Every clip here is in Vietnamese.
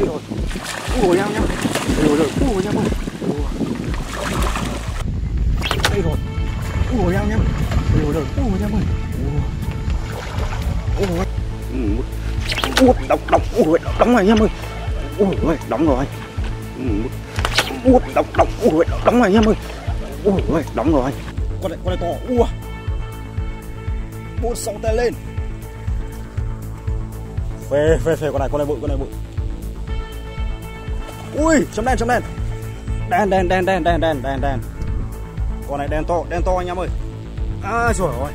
Đây rồi. Ui em nhá. Đây rồi. Ui em ơi. Đây rồi. Ui em nhá. Đây rồi. Ui em ơi. Ui. Đóng rồi em ơi. Ui, đóng rồi. Đóng rồi em ơi. Ui, đóng rồi. Con này to. Ui. Buông sóng tay lên. Phê con này bự. Ui, chấm đen. Đen. Con này đen to anh em ơi. À trời ơi.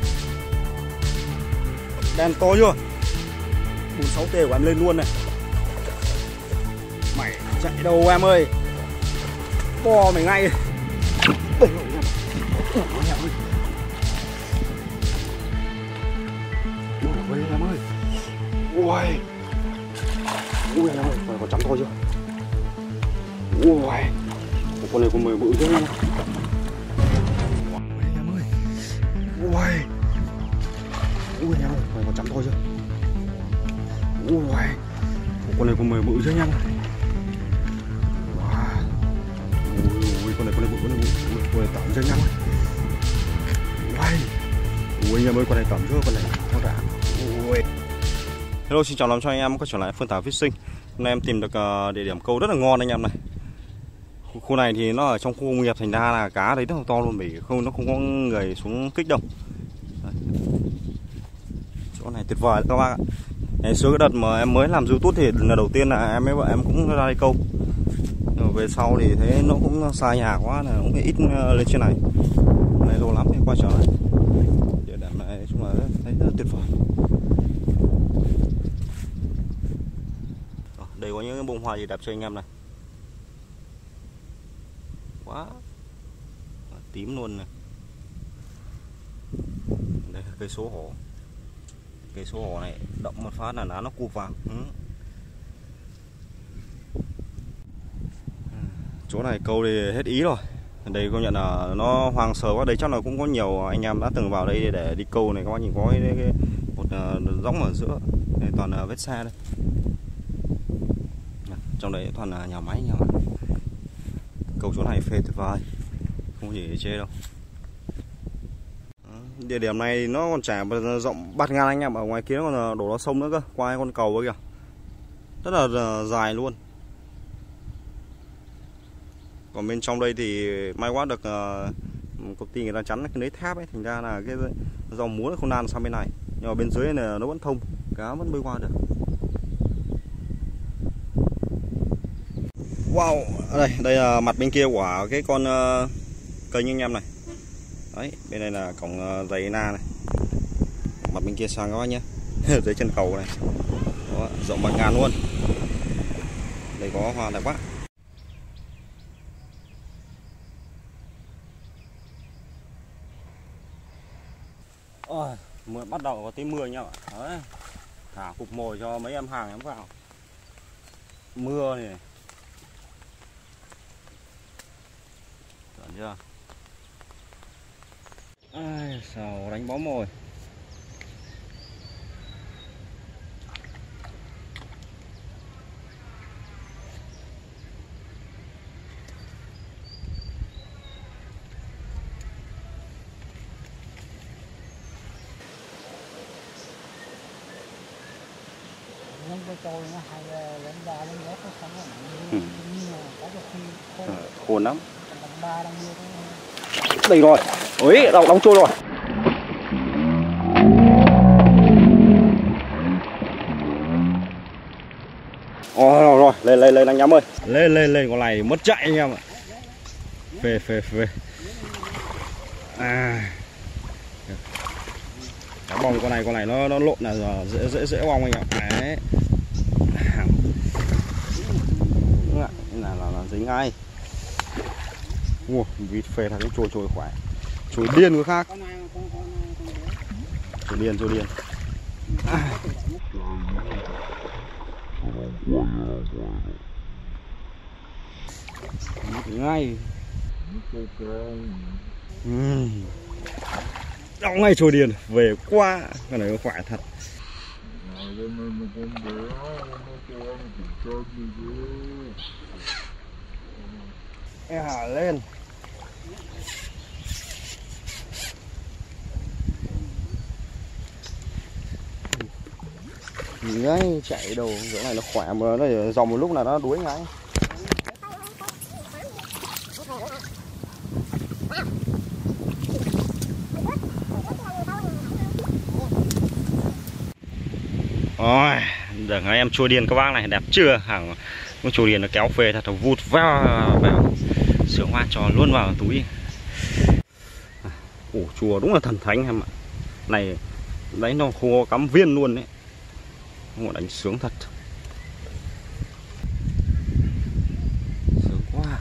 Đen to chưa? 46T của em lên luôn này. Mày chạy đâu em ơi. Bo mày ngay. Đây rồi em. Ui em ơi. Ui em ơi, con trắng to chưa? Ui, con này con mười bự chứ em ơi. Em ơi. Ui em ơi, con trắng to chưa? Ui, con này con mười bự chứ em ơi. Ui, con này bự. Con này tẩm chứ em ơi. Ui em ơi, con này tẩm chưa? Con này to cả. Ui. Hello, xin chào cho anh em quay trở lại Phương Thảo Fishing. Hôm nay em tìm được địa điểm câu rất là ngon anh em này. Khu này thì nó ở trong khu công nghiệp, thành ra là cá đấy rất là to luôn, vì không nó không có người xuống kích đâu. Đấy. Chỗ này tuyệt vời các bác ạ. Ngày xưa cái đợt mà em mới làm YouTube thì lần đầu tiên là em với vợ em cũng ra đây câu. Nhưng mà về sau thì thấy nó cũng xa nhà quá là cũng ít lên trên này. Này lâu lắm thì quay trở lại. Địa điểm này chung là thấy rất là tuyệt vời. Đây có những bông hoa gì đẹp cho anh em này. Quá tím luôn này. Đây là cây số hổ. Cây số hổ này động một phát là nó cụp vào. Chỗ này câu thì hết ý rồi. Đây công nhận là nó hoang sơ quá. Đây chắc là cũng có nhiều anh em đã từng vào đây để đi câu này. Các bác nhìn có một dõng ở giữa. Đây toàn là vết xe đây. Trong đấy toàn là nhà máy. Câu chỗ này phê tuyệt vời, không chỉ để chê đâu. Địa điểm này nó còn chả rộng bạt ngang anh em, ở ngoài kia còn đổ ra sông nữa cơ, qua con cầu ấy kìa, rất là dài luôn. Còn bên trong đây thì may quá được công ty người ta chắn cái lưới thép ấy, thành ra là cái dòng muối không lan sang bên này, nhưng mà bên dưới này nó vẫn thông, cá vẫn bơi qua được. Wow, đây là mặt bên kia của cái con kênh anh em này. Đấy, bên đây là cổng giày na này. Mặt bên kia sang các bác nhé. Dưới chân cầu này. Đó, rộng bạt ngàn luôn. Đây có hoa đẹp quá. Mưa bắt đầu có tí mưa nhá. Đấy. Thả cục mồi cho mấy em hàng em vào. Mưa này. Chưa? Ai, sao đánh bó mồi. Lên cái trôi nó hay lên 3 lên 4 nó không có nặng như mà có khi khôn lắm. tầm 3 đang như thế. Đây rồi. Ôi, đóng trôi rồi. Rồi, lên anh em ơi. Lên con này mất chạy anh em ạ. Phê. Cá bông con này nó lộn là dễ bong anh ạ. Đấy. Là dính ngay. Ủa, vịt phê thằng cái trôi khỏe. Trôi điên có khác. Trôi điên. Ngay. Đóng ngay trôi điên. Về quá. Cái này nó khỏe thật. E hả lên. Ngay chạy đầu chỗ này nó khỏe mà nó dòng một lúc là nó đuối ngay. Ôi, được ngay em chua điên các bác này đẹp chưa? Hàng con chua điên nó kéo phê thật là vụt vào sướng hoa trò luôn vào túi. Ủ chùa đúng là thần thánh em ạ. Này đánh nó khô cắm viên luôn đấy. Ngồi đánh sướng thật. Sướng quá.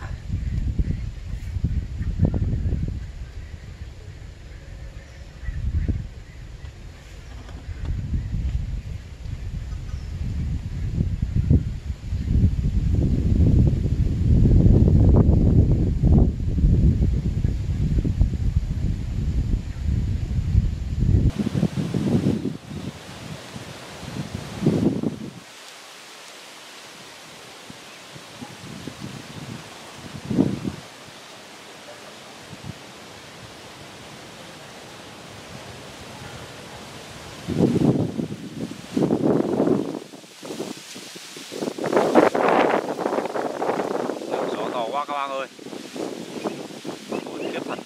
Gió to quá các bác ơi. Ôi, khiếp thật.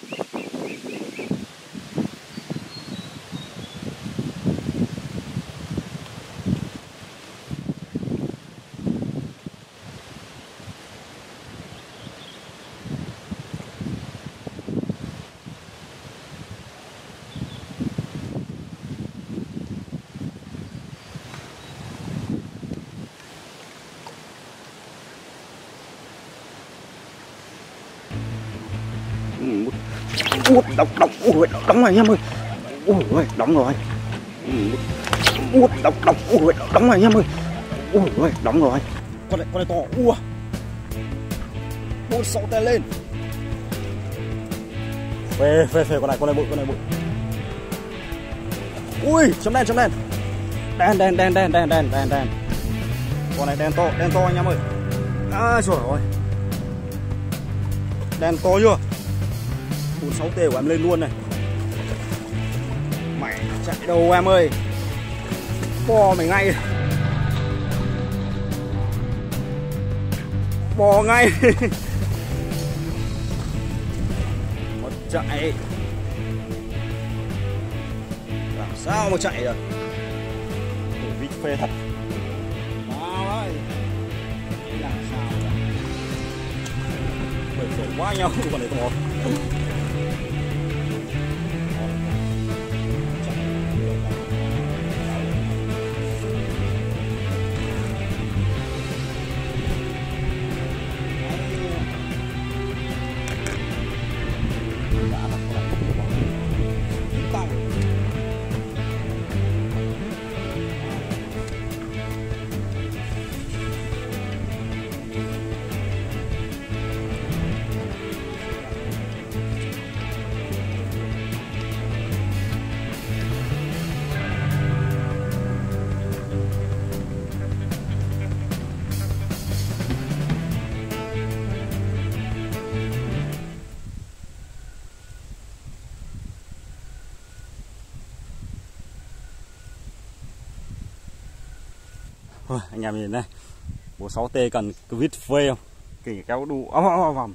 Đóng rồi anh em ơi. Ui, đóng rồi. Đóng rồi anh em ơi. Ui, đóng rồi. Con này to. Ui, 6 tay lên. Phê con này bự. Ui, chấm đen. Đen. Con này đen to anh em ơi. À trời ơi. Đen to chưa? 6T của em lên luôn này. Mày chạy đâu em ơi. Bò mày ngay. Bò ngay. Mất chạy. Làm sao mà chạy được. Vịt phê thật. Wow ơi. Làm sao vậy? Bởi phổ quá nhau. Còn này to. Thôi, anh em nhìn đây, bộ 6T cần cái vít phê không? Kì kéo đu vòng.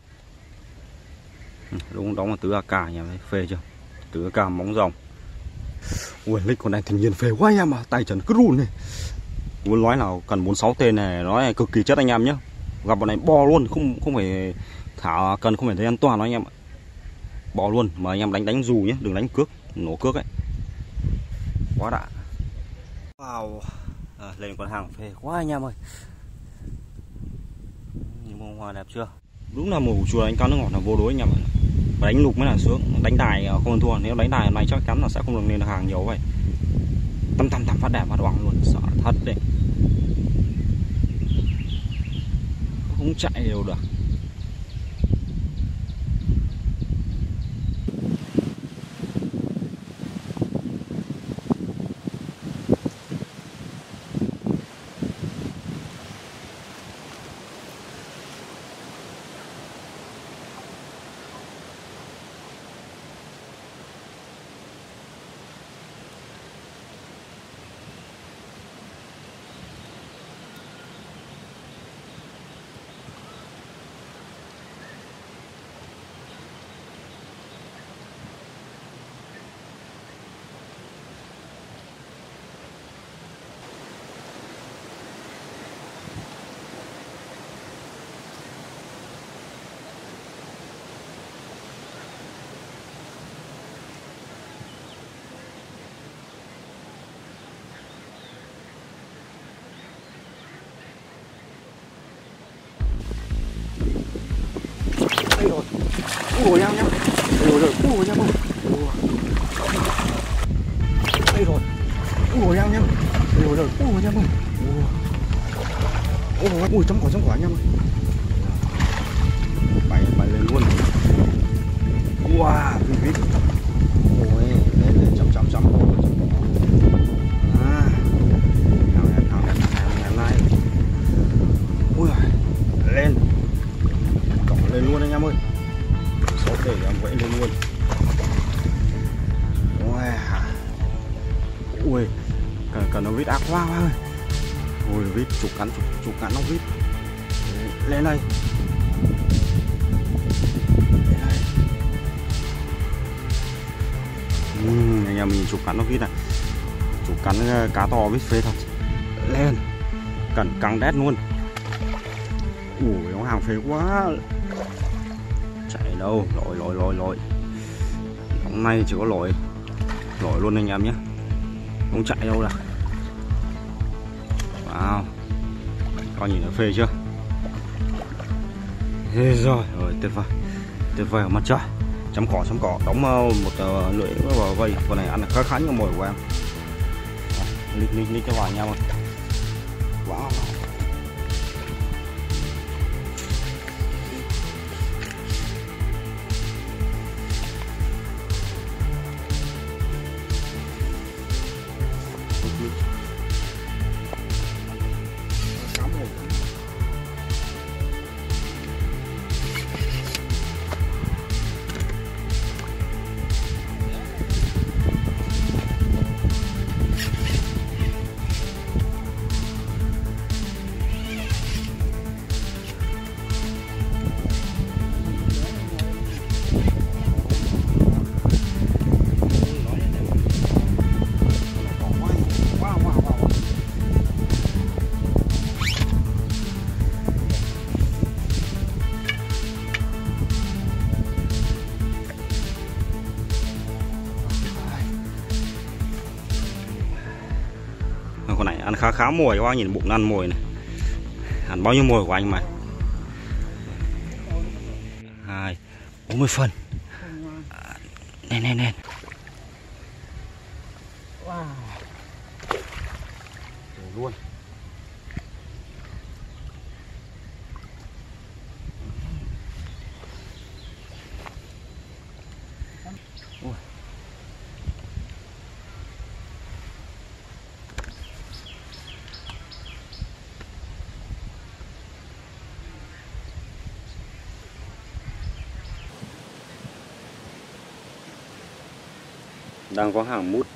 Đúng đóng là tứ AK anh em thấy phê chưa? Tứ AK móng rồng. Ui, lịch con này thành nhiên phê quá anh em à, tay chân cứ run này. Muốn nói là cần 46T này nó là cực kỳ chất anh em nhé. Gặp bọn này bo luôn, không phải thả cần không phải thấy an toàn đó anh em ạ. Bo luôn, mà anh em đánh dù nhé, đừng đánh cước, nổ cước ấy. Quá đã. Wow. Lên con hàng phê quá anh em ơi. Bông hoa đẹp chưa? Đúng là mùa chùa đánh cá nước ngọt là vô đối anh em ạ. Đánh lục mới là sướng, đánh đài không ăn thua. Nếu đánh đài này chắc chắn là sẽ không được lên được hàng nhiều vậy. Tăm phát đẹp phát oảng luôn, sợ thật đấy. Không chạy đều được. Đây rồi. Ui em nhá. Đây rồi. Ui em ơi. Đây rồi. Ui em nhá. Đây rồi. Ui em ơi. Ui chấm quả anh em ơi. Bay lên luôn. Wow, vít. Ôi, lên chấm. À. Hàng này. Ui lên. Cỏ lên luôn anh em ơi. Số để em vẫy lên luôn. Wow. Ui, cần nó vít ác quá ơi. Ui vít chục cắn nó vít. Lên đây. Anh em mình chụp cắn nó vít này, chụp cắn cá to vít phê thật. Lên cần căng đét luôn. Ui nó hàng phê quá, chạy đâu. Lội hôm nay chỉ có lội luôn anh em nhé, không chạy đâu đâu. Wow, coi nhìn nó phê chưa. Thế rồi tuyệt vời ở mặt trời. Chấm cỏ đóng một lưỡi vào vây. Con này ăn khá như mồi của em. Lít cho vào anh em ơi. Wow. Con này ăn khá mồi các bác nhìn bụng nó ăn mồi này. Ăn bao nhiêu mồi của anh mà. 40 phân. Nên. Wow. Luôn. Ui. Đang có hàng mút.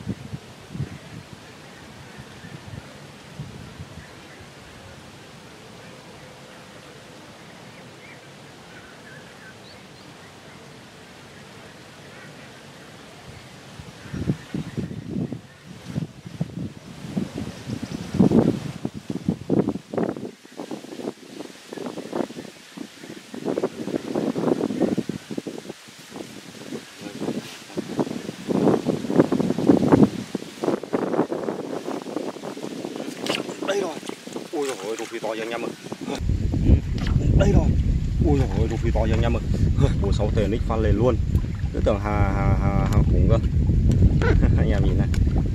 Đây rồi. Ui dồi ôi, rục phi to cho anh em ơi. Đây rồi. Ui dồi ôi, rục phi to cho anh em ơi. Ủa 6 tề nick phan lên luôn. Cứ tưởng hàng khủng cơ. Anh em nhìn này.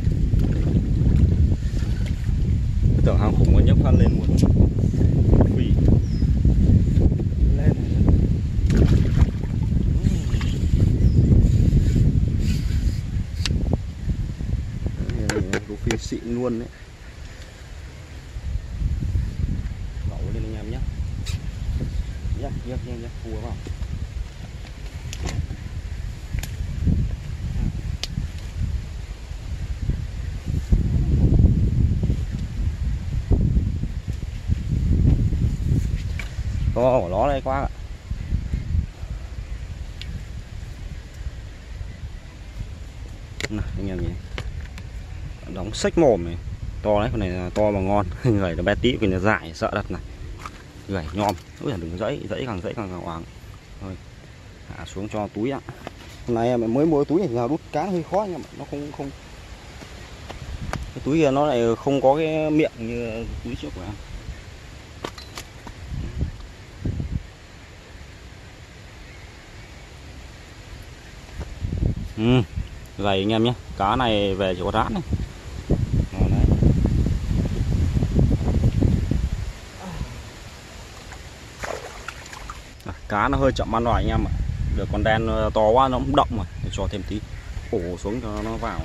Cứ tưởng hàng khủng nhấc phan lên luôn. Phi. Lên. Rục phi xịn luôn đấy. Nhắc phù vào. To của nó đây quá ạ. Này anh em nhìn. Đóng xách mồm này. To đấy, con này là to mà ngon. Người nó bé tí, cái nó dại sợ đặt này. Gầy nhom, ui đừng dãy càng oáng. Thôi hạ xuống cho túi ạ. Hôm nay em mới mua túi này nào đút cá hơi khó nhưng mà nó không cái túi kia nó lại không có cái miệng như túi trước của em. Gầy anh em nhé. Cá này về chỉ có rát này. Cá nó hơi chậm ăn rồi anh em ạ. Được con đen to quá nó cũng động rồi. Để cho thêm tí ổ xuống cho nó vào.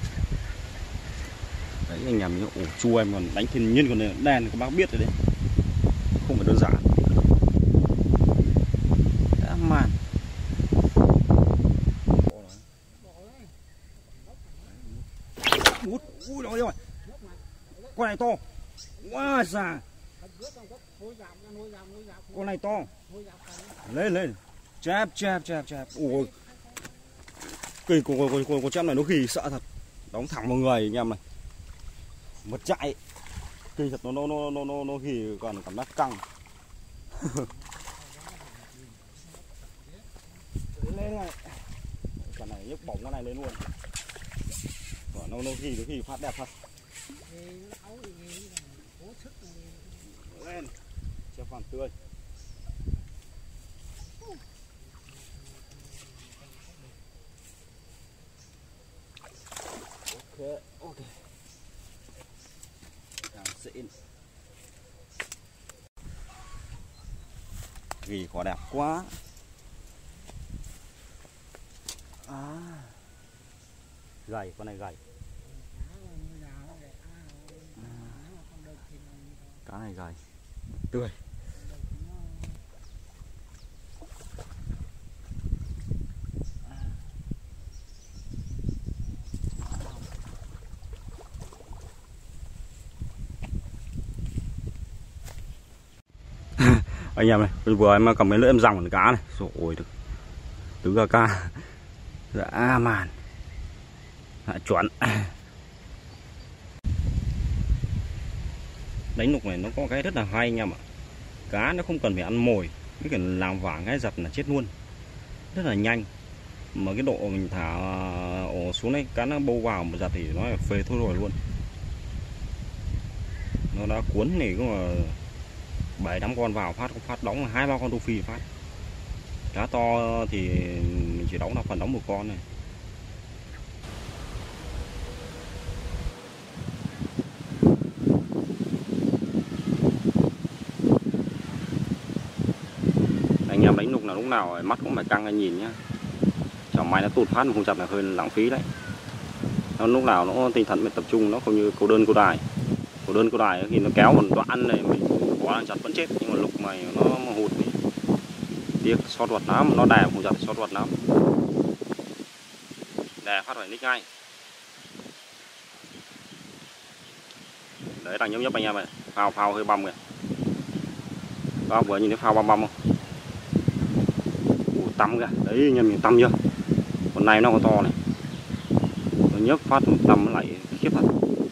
Đấy anh em nhé. Ổ chua em còn đánh thiên nhiên, còn đen các bác biết rồi đấy. Không phải đơn giản. Đã màn. Ui rồi rồi. Con này to. Quá già. Con này to. Lên lên. Chép. Ui. Cây con chép này nó ghi sợ thật. Đóng thẳng vào người anh em này. Mất chạy. Cây thật nó ghi còn cảm giác căng. Lên này. Con này nhấc bổng cái này lên luôn. Nó ghi phát đẹp thật. Lên. Chép hoàn tươi. Ok. Càng xịn. Ghi có đẹp quá. Gầy, con này gầy. Cá này gầy. Tươi. Anh em này, vừa em cầm cái lưỡi em ròng con cá này, rồi được tứ ca dã man, chuẩn. Đánh nục này nó có cái rất là hay anh em ạ. Cá nó không cần phải ăn mồi, cái kiểu làm vảng cái giật là chết luôn, rất là nhanh. Mà cái độ mình thả ổ xuống đấy, cá nó bâu vào một giật thì nó là phê thôi rồi luôn. Nó đã cuốn này cũng mà 7-8 con vào phát đóng 2-3 con rô phi phát. Cá to thì mình chỉ đóng là phần đóng một con này. Anh em đánh nục là lúc nào mắt cũng phải căng anh nhìn nhá. Chẳng may nó tụt phát mà không chặt là hơi lãng phí đấy. Nó lúc nào nó tinh thần mình tập trung, nó không như câu đơn câu đài. Câu đơn câu đài khi nó kéo một đoạn này mình quá là chặt vẫn chết, nhưng mà lục mày nó hụt thì tiếc, sót ruột lắm, nó đè không chặt sót ruột lắm. Đè phát phải nick ngay. Đấy đang nhấp anh em này, phao hơi băm kìa. Các vừa nhìn thấy phao băm không? Tăm kìa, đấy anh em mình tăm chưa? Con này nó có to này, nó nhấp phát tăm nó lại khiếp thật.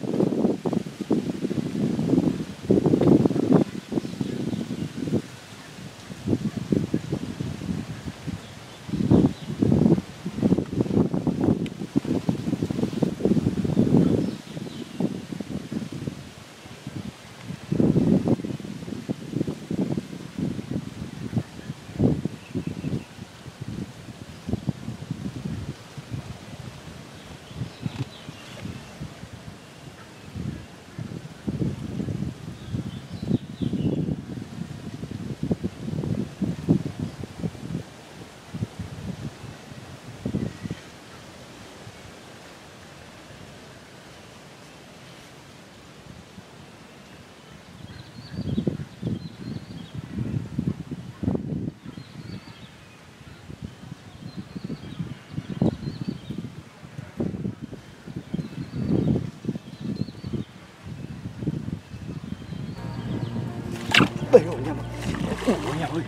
Đây rồi anh em ơi. Anh em ơi.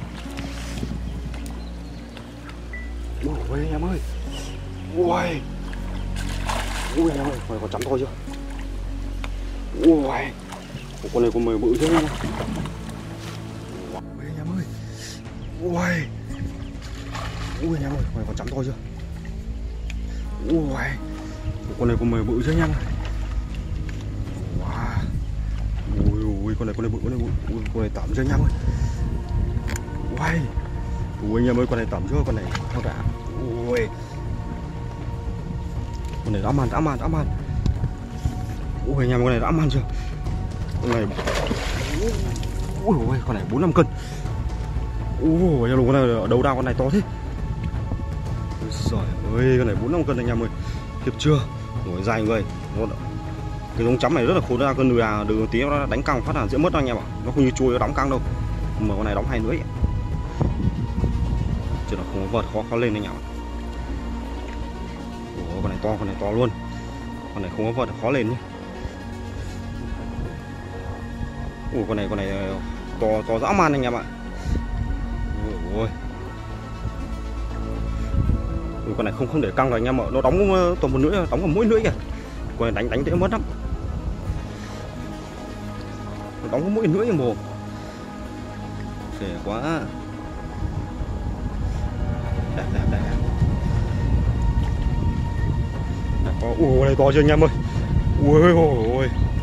Ôi anh em ơi. Ui. Ui anh em ơi, còn chấm thôi chưa? Ui. Con này con mời bự chứ anh em. Ui anh em ơi. Ui. Ui anh em ơi, còn chấm thôi chưa? Ui. Con này con mời bự chứ anh em. Con này bự, con này tẩm cho anh em ơi. Ui anh em ơi, con này tẩm chưa, con này theo đã. Ui. Con này dã man. Ui anh em, con này dã man chưa? Con này ui con này 4-5 cân. Ui con này ở đâu ra con này to thế? Trời ơi, con này 4-5 cân anh em ơi. Kịp chưa? Nổi dài người. Cái giống chấm này rất là khôn ra, con đường tí nó đánh căng phát là dễ mất anh em ạ. Nó không như chui nó đóng căng đâu. Mà con này đóng 2 lưỡi. Chứ nó không có vợt khó lên anh em ạ. Con này to luôn. Con này không có vợt khó lên nhé. Con này to dã man anh em ạ. Con này không để căng rồi anh em ạ. Nó đóng toàn một lưỡi, đóng vào mỗi lưỡi kìa. Con này đánh dễ mất lắm. Nó đóng có mỗi lưỡi mồm. Phê quá. Đẹp. Ui này to chưa anh em ơi. Ui.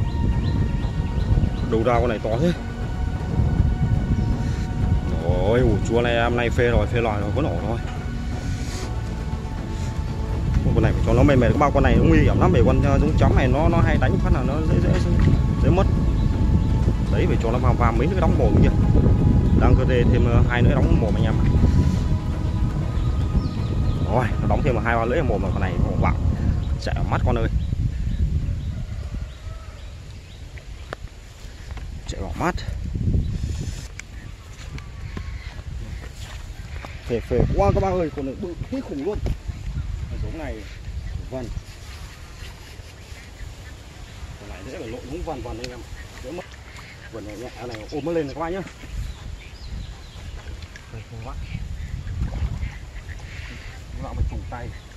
Đầu ra con này to thế. Ôi chúa này em nay phê rồi, có nổ thôi. Con này phải cho nó mềm các bao, con này nó nguy hiểm lắm, bởi con giống chấm này nó hay đánh phát là nó dễ mất. Đấy phải cho nó vào mấy lưỡi đóng mồm kia. Đang cơ đề thêm 2 lưỡi đóng mồm anh em. Rồi, nó đóng thêm 2-3 lưỡi mồm mà con này còn vào. Chạy vào mắt con ơi. Chạy vào mắt. Phê quá các bác ơi, con này bự thế khủng luôn. Giống này vần. Con này dễ phải lộn giống vần anh em. Dễ mất. Vần này nhẹ này ôm nó lên này các bác nhá. Không quá. Các bạn phải trùng tay.